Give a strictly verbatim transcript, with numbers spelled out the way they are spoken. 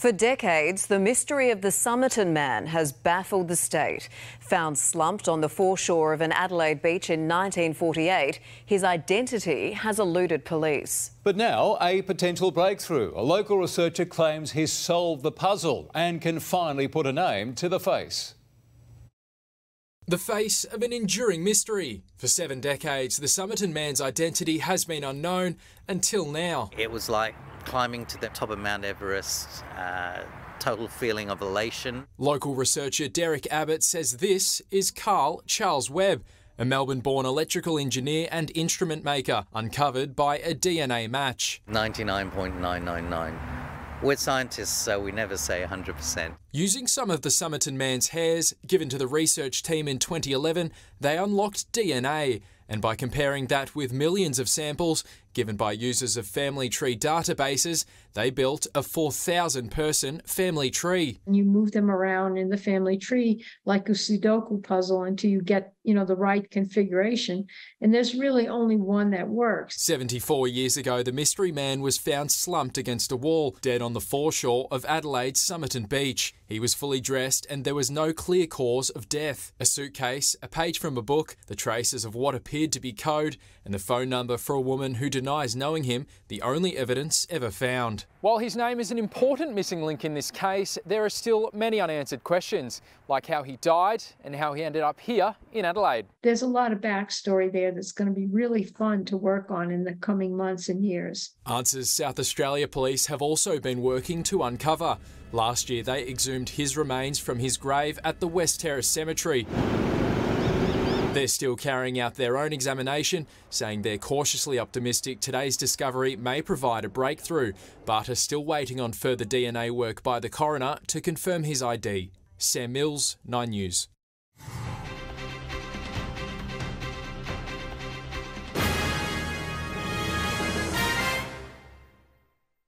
For decades, the mystery of the Somerton man has baffled the state. Found slumped on the foreshore of an Adelaide beach in nineteen forty-eight, his identity has eluded police. But now, a potential breakthrough. A local researcher claims he's solved the puzzle and can finally put a name to the face. The face of an enduring mystery. For seven decades, the Somerton man's identity has been unknown until now. It was like climbing to the top of Mount Everest, uh, total feeling of elation. Local researcher Derek Abbott says this is Carl Charles Webb, a Melbourne-born electrical engineer and instrument maker, uncovered by a D N A match. ninety-nine point nine nine nine. We're scientists, so we never say one hundred percent. Using some of the Somerton man's hairs given to the research team in twenty eleven, they unlocked D N A, and by comparing that with millions of samples given by users of family tree databases, they built a four thousand person family tree. You move them around in the family tree like a Sudoku puzzle until you get, you know, the right configuration. And there's really only one that works. seventy-four years ago, the mystery man was found slumped against a wall, dead on the foreshore of Adelaide's Somerton beach. He was fully dressed and there was no clear cause of death. A suitcase, a page from a book, the traces of what appeared to be code, and the phone number for a woman who denies knowing him, the only evidence ever found. While his name is an important missing link in this case, there are still many unanswered questions, like how he died and how he ended up here in Adelaide. There's a lot of backstory there that's going to be really fun to work on in the coming months and years. Answers South Australia Police have also been working to uncover. Last year, they exhumed his remains from his grave at the West Terrace Cemetery. They're still carrying out their own examination, saying they're cautiously optimistic today's discovery may provide a breakthrough, but are still waiting on further D N A work by the coroner to confirm his I D. Sam Mills, Nine News.